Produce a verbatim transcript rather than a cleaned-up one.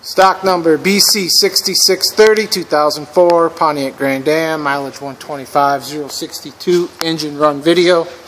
Stock number B C sixty-six thirty, two thousand four, Pontiac Grand Am, mileage one twenty-five, zero sixty-two, engine run video.